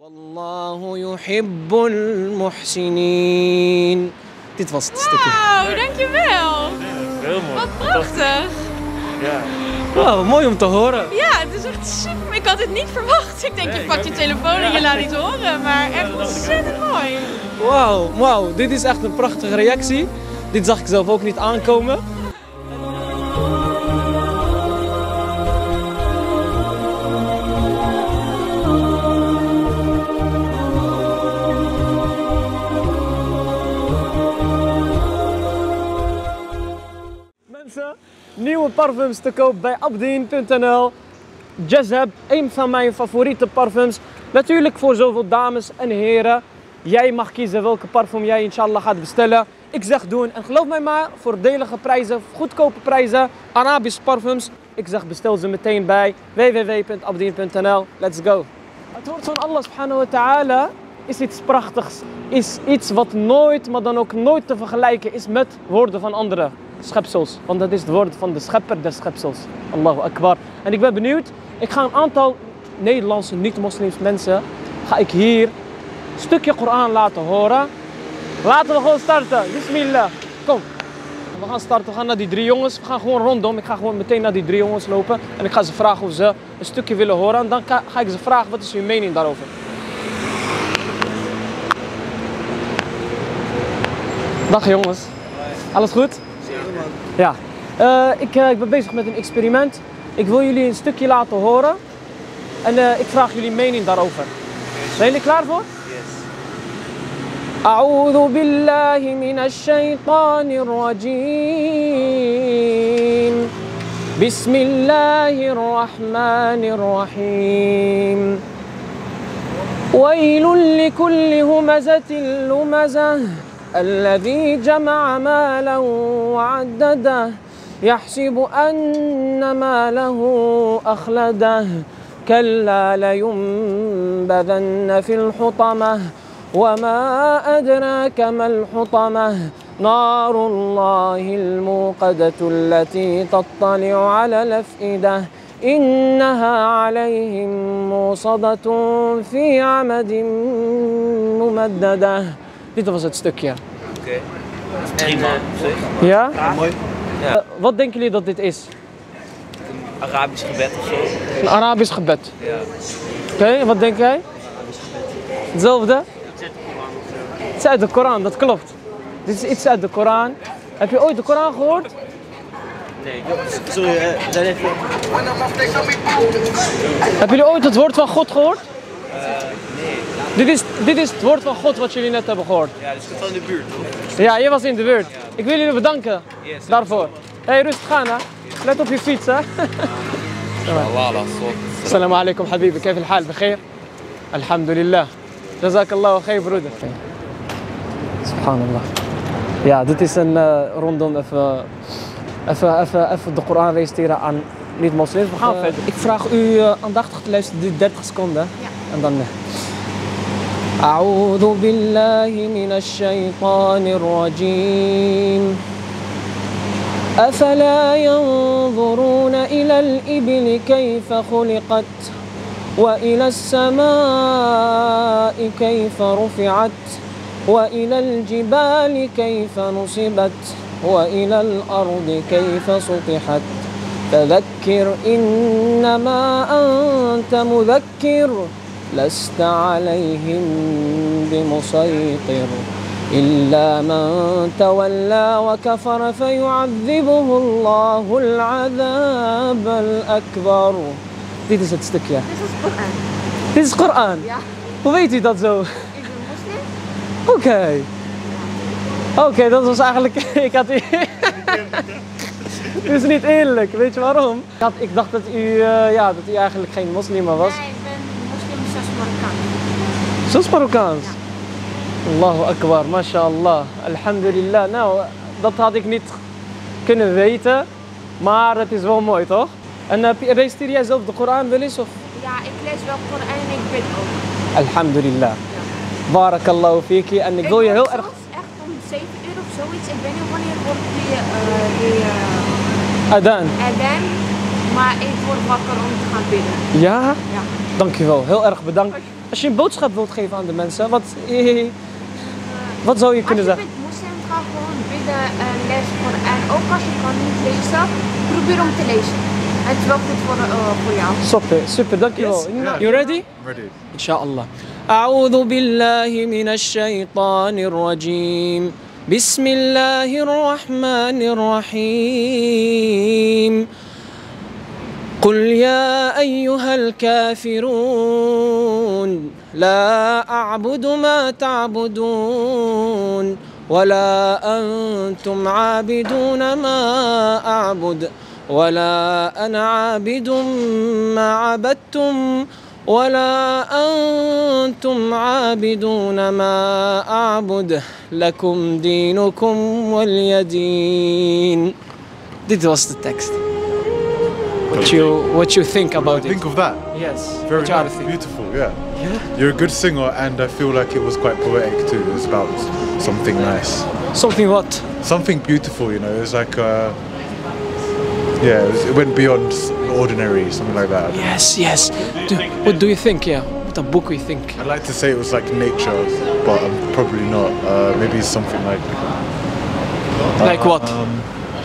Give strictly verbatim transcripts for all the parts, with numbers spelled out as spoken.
Allahu yuhibbul muhsinin. Dit was het stukje. Wauw, dankjewel. Heel mooi. Wat prachtig. Ja. Wow, mooi om te horen. Ja, het is echt super. Ik had het niet verwacht. Ik denk, je pakt je telefoon en je laat iets horen. Maar echt ontzettend mooi. Wauw, wauw, dit is echt een prachtige reactie. Dit zag ik zelf ook niet aankomen. Mensen, nieuwe parfums te koop bij abdeen punt n l. Jazab, een van mijn favoriete parfums. Natuurlijk voor zoveel dames en heren. Jij mag kiezen welke parfum jij inshallah gaat bestellen. Ik zeg doen en geloof mij maar, voordelige prijzen, goedkope prijzen, Arabische parfums. Ik zeg bestel ze meteen bij w w w punt abdeen punt n l. Let's go. Het woord van Allah subhanahu wa ta'ala is iets prachtigs. Is iets wat nooit, maar dan ook nooit te vergelijken is met woorden van andere schepsels. Want dat is het woord van de schepper der schepsels. Allahu akbar. En ik ben benieuwd, ik ga een aantal Nederlandse niet-moslims mensen, ga ik hier een stukje Koran laten horen. Laten we gewoon starten. Bismillah. Kom. We gaan starten. We gaan naar die drie jongens. We gaan gewoon rondom. Ik ga gewoon meteen naar die drie jongens lopen. En ik ga ze vragen of ze een stukje willen horen. En dan ga ik ze vragen, wat is uw mening daarover? Dag jongens. Alles goed? Ja. Uh, ik, uh, ik ben bezig met een experiment. Ik wil jullie een stukje laten horen. En uh, ik vraag jullie mening daarover. Zijn jullie klaar voor? أعوذ بالله من الشيطان الرجيم بسم الله الرحمن الرحيم ويل لكل همزة لمزة الذي جمع مالا وعدده يحسب أن ماله أخلده كلا لينبذن في الحطمة وما أدراك ما الحطمة نار الله الموقدة التي تطلع على الأفئدة إنها عليهم موصدة في عمد ممددة. Dit was het stukje. Oké. Prima. Ja? Ja, mooi. Ja. Uh, wat denken jullie dat dit is? Een Arabisch gebed of zo. Een Arabisch gebed. Ja. Oké, okay, wat denk jij? Hetzelfde? Het is uit de Koran, dat klopt. Dit is iets uit de Koran. Heb je ooit de Koran gehoord? Nee. Sorry, uh, zijn even... Hebben jullie ooit het woord van God gehoord? Uh, nee. Dit is, dit is het woord van God wat jullie net hebben gehoord. Ja, dus ik was in de buurt, toch? Ja, je was in de buurt. Ik wil jullie bedanken yes, daarvoor. Hé, hey, rustig gaan hè. Let op je fiets hè. Assalamu alaikum habibi, كيف الحال بخير؟ الحمد لله. جزاك الله خير broeder. Subhanallah. Ja, dit is een uh, rondom even, even, even, even de Koran reciteren aan niet-moslims. We gaan uh, verder. Ik vraag u uh, aandachtig te luisteren, dit dertig seconden. Ja. En dan... Uh. أعوذ بالله من الشيطان الرجيم أفلا ينظرون إلى الإبل كيف خلقت وإلى السماء كيف رفعت وإلى الجبال كيف نصبت وإلى الأرض كيف سطحت فذكر إنما أنت مذكر لست عليهم بمسيطر إلا من تولى وكفر فيعذبه الله العذاب الأكبر. Dit is het stukje. Dit is Koran. Dit is Koran? Ja. Hoe weet u dat zo? Ik ben moslim. Oké. Okay. Oké, okay, dat was eigenlijk... ik had u... Dit is niet eerlijk. Weet je waarom? Ik, had, ik dacht dat u, uh, ja, dat u eigenlijk geen moslima was. Nee, ik ben moslim, zelfs Marokkaan. Zelfs Marokkaans? Ja. Allahu akbar, mashallah. Alhamdulillah. Nou, dat had ik niet kunnen weten. Maar het is wel mooi, toch? En uh, reciteer jij zelf de Koran wel eens? Of? Ja, ik lees wel Koran en ik bid ook. Alhamdulillah. Ja. Barakallahu fiki. En ik, ik wil je heel erg... echt om zeven uur of zoiets. Ik weet niet wanneer wordt die... Uh, die uh, Adaan. Adaan. Maar ik word wakker om te gaan bidden. Ja? Ja. Dankjewel. Heel erg bedankt. Als je een boodschap wilt geven aan de mensen, wat, wat zou je kunnen Als je zeggen? bent moslim, ga gewoon bidden en lees Koran. Ook als je kan niet lezen, probeer om te lezen. Het is wel goed voor, uh, voor jou. Super, super, dankjewel. Yeah. You ready? Ready. Inshallah. أعوذ بالله من الشيطان الرجيم بسم الله الرحمن الرحيم قل يا أيها الكافرون لا أعبد ما تعبدون ولا أنتم عابدون ما أعبد ولا أنا عابد ما عبدتم ولا أنتم عابدون ما أعبد لكم دينكم ولي دين. Dit was de tekst. What you what you think about it? Think of that. Yes. Very What you nice, think? beautiful, yeah. Yeah. You're a good singer, and I feel like it was quite poetic too. It was about something nice, Something what? something beautiful. You know, it was like, uh, yeah, it, was, it went beyond ordinary, something like that. Yes, yes. Do, what do you think? Yeah. What a book we think. I'd like to say it was like nature, but I'm probably not. Uh, maybe it's something like. Like what? Um,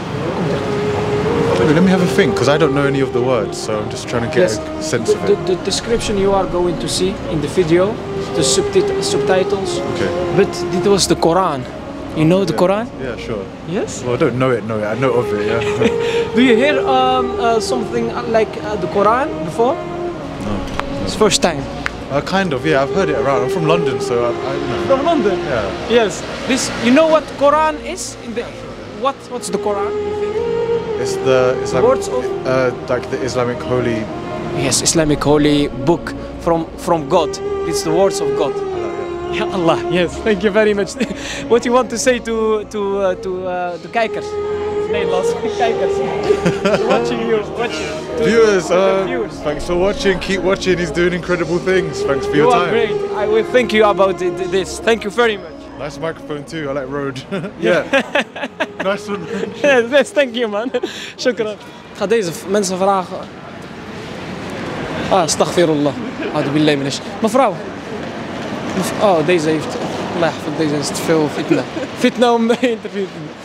wait, let me have a think, because I don't know any of the words, so I'm just trying to get Yes. a sense of The, it. the description you are going to see in the video, the subtit- subtitles, Okay. but it was the Quran. You know the Quran? Yeah, sure. Yes. Well, I don't know it, know it. I know of it, yeah. Do you hear um, uh, something like uh, the Quran before? No. It's first time. Uh, kind of, yeah. I've heard it around. I'm from London, so I, I don't know. From London. Yeah. Yes. This. You know what Quran is? In the what? What's the Quran? You think? It's the Islamic, Words of- uh, like the Islamic holy. Yes, Islamic holy book from from God. It's the words of God. Ya Allah. Yes. Thank you very much. What you want to say to to uh, to uh, the kijkers? Nederlands kijkers. Watching you. Watching. To Viewers, to the uh, viewers. thanks for watching. Keep watching. He's doing incredible things. Thanks for You your are time. great. I will thank you about it- this. Thank you very much. Nice microphone too. I like Rode. yeah. Nice one. Yes, yes, thank you man. Shukran. Ik ga deze v- mensen vragen. Ah, astaghfirullah. A'udhu billahi minash. Mevrouw. Mev- Oh, deze heeft. Allah yahfad, deze is te veel fitna. Fitna om mee interview te doen.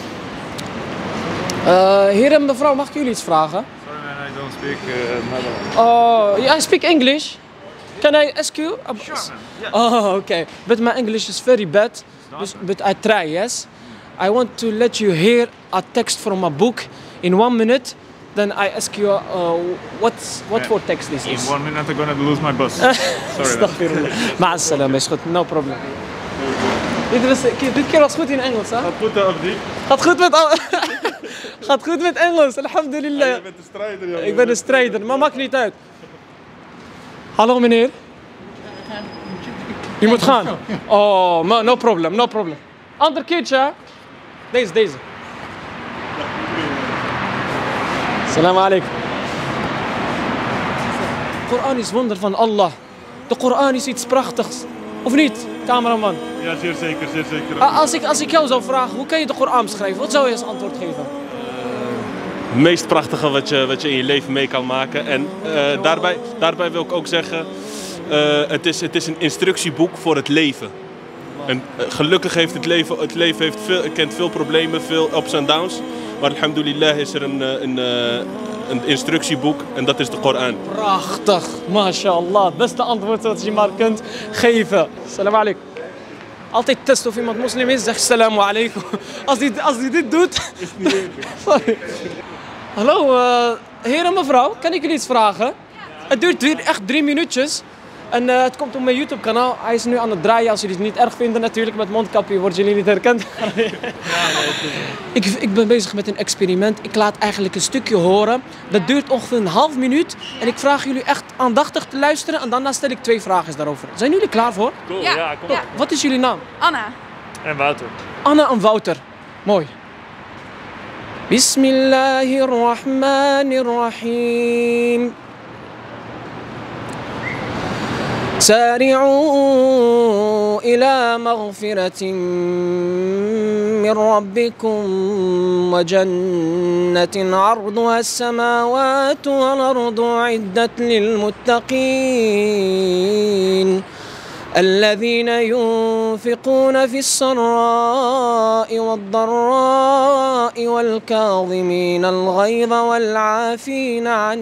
Uh, heer en mevrouw, mag ik jullie iets vragen? Sorry man, I don't speak uh, Netherlands. Oh, yeah, I speak English. Can I ask you? ab- Oh, okay. But my English is very bad. But, but I try, yes. I want to let you hear a text from a book in one minute. Then I ask you, uh, what's, what Yeah. for text this In is. one minute I'm gonna lose my bus. Sorry man. Astaghfirullah. Ma'a salama, is goed. No problem. Dit, was, dit keer was goed in Engels, hè? Goed Abdi. Gaat goed met, al- Gaat goed met Engels, alhamdulillah. Je bent de strijder jongen. Ik ben een strijder, maar maakt niet uit. Hallo meneer. Je moet gaan. Oh, ma- no problem, no problem. Ander keertje, hè? Deze, deze. Salam alaikum. De Koran is wonder van Allah. De Koran is iets prachtigs. Of niet, cameraman? Ja, zeer zeker, zeer zeker. A- Als ik, als ik jou zou vragen, hoe kan je de Koran beschrijven? Wat zou je als antwoord geven? Het meest prachtige wat je, wat je in je leven mee kan maken. En uh, daarbij, daarbij wil ik ook zeggen, uh, het, is, het is een instructieboek voor het leven. En, uh, gelukkig heeft het leven, het leven heeft veel, kent veel problemen, veel ups en downs. Maar alhamdulillah is er een, uh, een, uh, een instructieboek en dat is de Koran. Prachtig, mashallah. Het beste antwoord dat je maar kunt geven. Salam alaikum. Altijd testen of iemand moslim is, zeg salam alaikum. Als hij als die dit doet... Is het niet Sorry. Hallo, uh, heer en mevrouw, kan ik jullie iets vragen? Het duurt weer echt drie minuutjes. En uh, het komt op mijn YouTube kanaal. Hij is nu aan het draaien. Als jullie het niet erg vinden natuurlijk, met mondkapje worden jullie niet herkend. ik, ik ben bezig met een experiment. Ik laat eigenlijk een stukje horen. Dat duurt ongeveer een half minuut. En ik vraag jullie echt aandachtig te luisteren. En daarna stel ik twee vragen daarover. Zijn jullie klaar voor? Cool, Ja. ja, kom Ja. op. Wat is jullie naam? Anna. En Wouter. Anna en Wouter. Mooi. Bismillahirrahmanirrahim. سارعوا إلى مغفرة من ربكم وجنة عرضها السماوات والأرض أعدت للمتقين الذين ينفقون في السراء والضراء والكاظمين الغيظ والعافين عن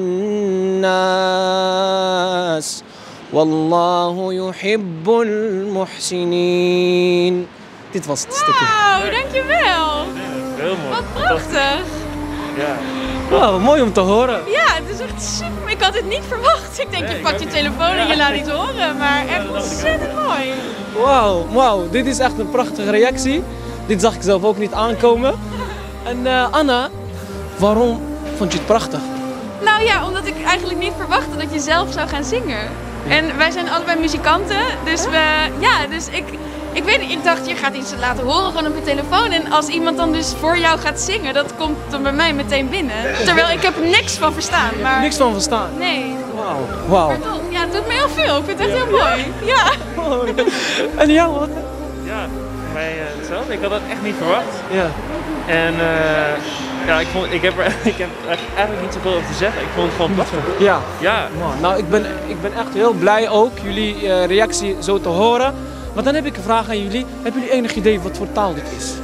الناس والله يحب المحسنين. Dit was het stukje. Wauw, dankjewel. Heel mooi. Wat prachtig. Ja. Wauw, mooi om te horen. Ja, het is echt super. Ik had het niet verwacht. Ik denk, je pakt je telefoon en je laat iets horen. Maar echt ontzettend mooi. Wauw, wauw, dit is echt een prachtige reactie. Dit zag ik zelf ook niet aankomen. En uh, Anna, waarom vond je het prachtig? Nou ja, omdat ik eigenlijk niet verwachtte dat je zelf zou gaan zingen. En wij zijn allebei muzikanten, dus we, ja, dus ik, ik weet niet, ik dacht je gaat iets laten horen gewoon op je telefoon. En als iemand dan dus voor jou gaat zingen, dat komt dan bij mij meteen binnen. Terwijl ik heb niks van verstaan. Maar... Niks van verstaan? Nee. Wauw, wauw. Maar toch, ja, het doet me heel veel. Ik vind het echt heel mooi. Ja. En jou wat? Ja, voor mij uh, hetzelfde. Ik had dat echt niet verwacht. Ja. En uh, ja, ik, vond, ik, heb er, ik heb er eigenlijk niet zoveel over te zeggen. Ik vond het gewoon prachtig. Ja. Ja. Man, nou, ik ben, ik ben echt heel blij ook jullie uh, reactie zo te horen. Maar dan heb ik een vraag aan jullie. Hebben jullie enig idee wat voor taal dit is?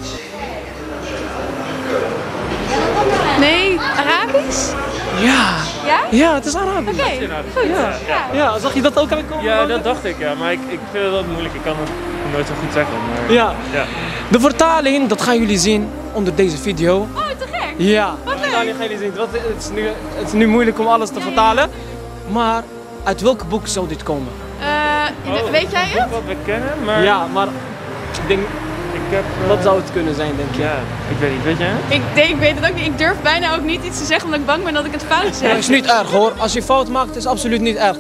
Nee, Arabisch? Ja. Ja? Ja, het is Arabisch. Oké, okay, goed. Ja. Ja. Ja, zag je dat ook aankomen? Ja, dat dacht ik, ja. Maar ik, ik vind het wel moeilijk. Ik kan het nooit zo goed zeggen. Maar... Ja. Ja. De vertaling, dat gaan jullie zien onder deze video. Oh, te gek. Ja. Wat De leuk. vertaling gaan jullie zien. Want het, is nu, het is nu moeilijk om alles te vertalen. Maar uit welk boek zou dit komen? Uh, oh, weet jij het? Wat we kennen, maar... Ja, maar ik denk, ik heb, uh... wat zou het kunnen zijn, denk je? Ja, ik weet niet. Weet jij? Ik, denk, ik weet het ook niet. Ik durf bijna ook niet iets te zeggen omdat ik bang ben dat ik het fout zeg. Ja, is niet erg hoor. Als je fout maakt, is absoluut niet erg.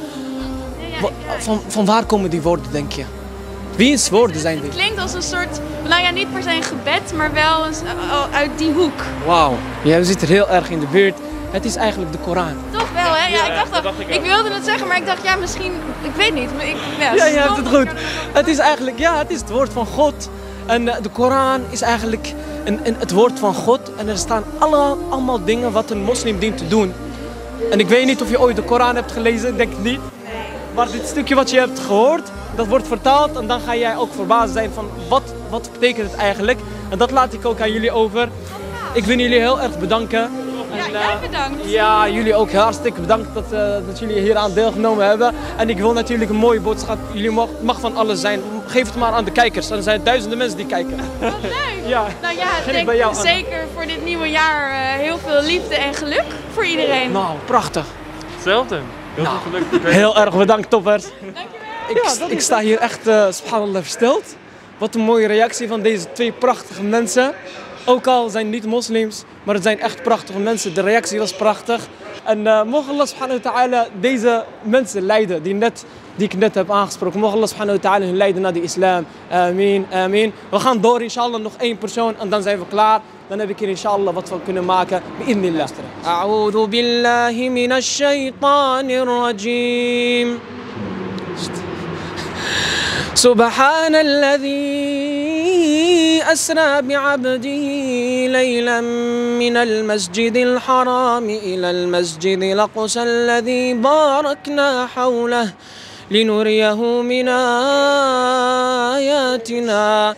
Ja, ja, van, van waar komen die woorden, denk je? Wiens woorden zijn dit? Het klinkt als een soort, nou ja, niet per se een gebed, maar wel eens, uh, uit die hoek. Wauw, jij zit er heel erg in de buurt. Het is eigenlijk de Koran. Toch wel, hè? Ja, Ja, ik dacht dat al, dacht ik ik ook. wilde het zeggen, maar ik dacht, ja, misschien, ik weet niet. Maar ik, ja, Ja, je hebt stom het dat goed. ik er- Het is eigenlijk, ja, het is het woord van God. En uh, de Koran is eigenlijk een, een, het woord van God. En er staan alle, allemaal dingen wat een moslim dient te doen. En ik weet niet of je ooit de Koran hebt gelezen, ik denk het niet. Maar dit stukje wat je hebt gehoord, dat wordt vertaald. En dan ga jij ook verbaasd zijn van wat, wat betekent het eigenlijk. En dat laat ik ook aan jullie over. Ik wil jullie heel erg bedanken. Ja, En, jij uh, bedankt. Ja, jullie ook hartstikke bedankt dat, uh, dat jullie hier aan deelgenomen hebben. En ik wil natuurlijk een mooie boodschap. Jullie mag, mag van alles zijn. Geef het maar aan de kijkers. Er zijn duizenden mensen die kijken. Wat leuk. Ja. Nou ja, ik Begin denk bij jou, Anna. zeker voor dit nieuwe jaar uh, heel veel liefde en geluk voor iedereen. Nou, prachtig. Hetzelfde. Heel veel geluk. Heel erg bedankt, toppers. Dankjewel. Ik, ik sta hier echt, uh, subhanallah, versteld. Wat een mooie reactie van deze twee prachtige mensen. Ook al zijn niet moslims, maar het zijn echt prachtige mensen. De reactie was prachtig. En uh, mogen Allah subhanahu wa ta'ala deze mensen leiden die, net, die ik net heb aangesproken. Mogen Allah subhanahu wa ta'ala hun leiden naar de islam. Amin, amin. We gaan door inshallah, nog één persoon en dan zijn we klaar. Dan heb ik hier inshallah wat we kunnen maken. Bi'idnillah. A'udhu billahi minash shaytanir rajim. سبحان الذي أسرى بعبده ليلا من المسجد الحرام إلى المسجد الأقصى الذي باركنا حوله لنريه من آياتنا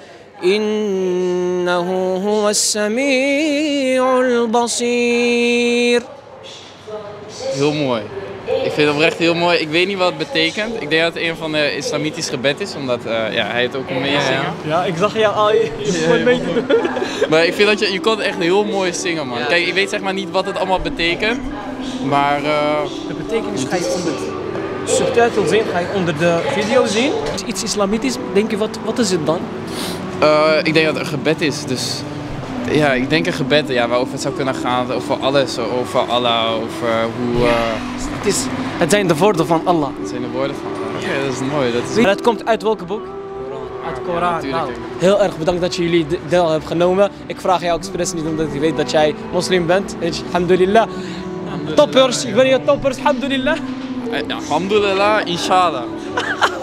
إنه هو السميع البصير. Heel mooi. Ik vind het oprecht heel mooi. Ik weet niet wat het betekent. Ik denk dat het een van de islamitisch gebed is, omdat uh, ja, hij het ook kon meezingen. Ja, ik zag jou al je gewoon mee te doen. Maar ik vind dat je, je kon het echt heel mooi zingen, man. Kijk, ik weet zeg maar niet wat het allemaal betekent, maar... Uh, de betekenis ga je onder de subtitel zien, ga je onder de video zien. Iets islamitisch, denk je, wat, wat is het dan? Uh, ik denk dat het een gebed is, dus... Ja, ik denk een gebed ja, waarover het zou kunnen gaan, over alles, over Allah, over hoe... Uh... Het, is, het zijn de woorden van Allah. Het zijn de woorden van Allah. Oké, okay, dat is mooi. Dat is... En het komt uit welke boek? Uit de Koran. Ja, nou, heel erg bedankt dat jullie deel hebben genomen. Ik vraag jou expres niet omdat ik weet dat jij moslim bent. Alhamdulillah. Toppers, ik ben hier toppers, alhamdulillah. Alhamdulillah, inshallah.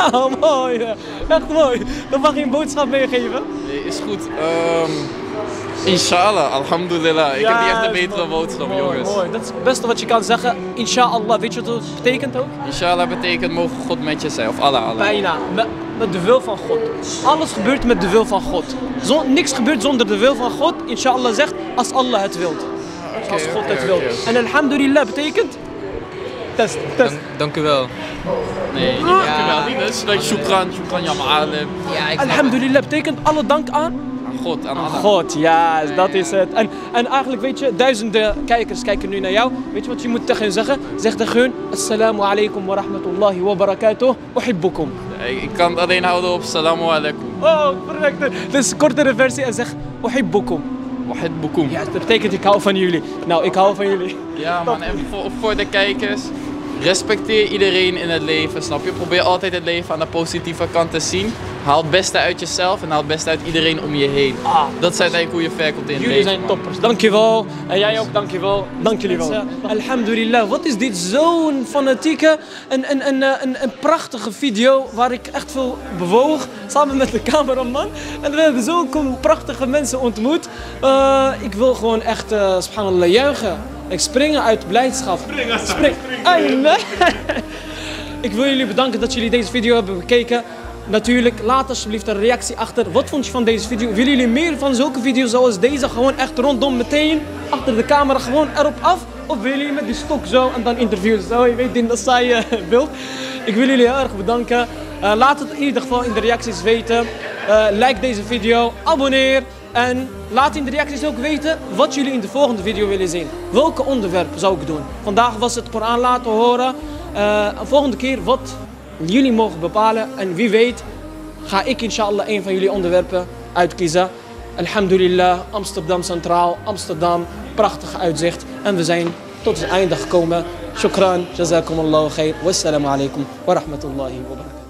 Ja, mooi. Echt mooi. Dan mag je een boodschap meegeven. Nee, is goed. Um, inshallah, alhamdulillah. Ik Ja, heb niet echt een is betere mooi. boodschap, Mooi, jongens. mooi. Dat is het beste wat je kan zeggen. Inshallah, weet je wat dat betekent ook? Inshallah betekent mogen God met je zijn, of Allah, Allah. Bijna. Met, met de wil van God. Alles gebeurt met de wil van God. Zon, niks gebeurt zonder de wil van God. Inshallah zegt, als Allah het wilt. Okay, als God okay, het wil. okay, okay. En alhamdulillah betekent... Test, test. Dank, dank u wel. Nee, niet dank u wel. Niet dus. Like, shukran, shukran, ya ma'alim. Ja, ik snap Alhamdulillah betekent alle dank aan... Aan God, aan Allah. God, ja, dat is het. En, en eigenlijk weet je, duizenden kijkers kijken nu naar jou. Weet je wat je moet tegen hen zeggen? Zeg tegen hun, assalamu alaikum wa rahmatullahi wa barakatuh, uhibbukum. Ik, ik kan het alleen houden op salamu alaikum. Oh, perfect. Dus een kortere versie en zeg, uhibbukum. Uhibbukum. Ja, dat betekent ik hou van jullie. Nou, ik hou van jullie. Ja man, en voor, voor de kijkers, respecteer iedereen in het leven, snap je? Probeer altijd het leven aan de positieve kant te zien. Haal het beste uit jezelf en haal het beste uit iedereen om je heen. Ah, dat is uiteindelijk hoe je ver komt in het jullie leven. zijn man. toppers. Dankjewel. En jij ook, dankjewel. Dank jullie wel. Alhamdulillah, wat is dit zo'n fanatieke en een, een, een, een prachtige video waar ik echt veel bewoog samen met de cameraman. En we hebben zo'n prachtige mensen ontmoet. Uh, ik wil gewoon echt, uh, subhanallah, juichen. Ik springen uit blijdschap. Springen, Spring. Spring. Ik wil jullie bedanken dat jullie deze video hebben bekeken. Natuurlijk, laat alsjeblieft een reactie achter. Wat vond je van deze video? Willen jullie meer van zulke video's zoals deze? Gewoon echt rondom meteen, achter de camera, gewoon erop af? Of willen jullie met die stok zo en dan interviewen? Zo, je weet in dat saaie beeld. Ik wil jullie heel erg bedanken. Uh, laat het in ieder geval in de reacties weten. Uh, like deze video, abonneer. En laat in de reacties ook weten wat jullie in de volgende video willen zien. Welke onderwerpen zou ik doen? Vandaag was het Koran laten horen. Uh, een volgende keer wat jullie mogen bepalen. En wie weet ga ik inshallah een van jullie onderwerpen uitkiezen. Alhamdulillah, Amsterdam Centraal, Amsterdam, prachtig uitzicht. En we zijn tot het einde gekomen. Shukran, jazakumullahu khair. Wassalamu alaikum wa rahmatullahi wa barakatuh.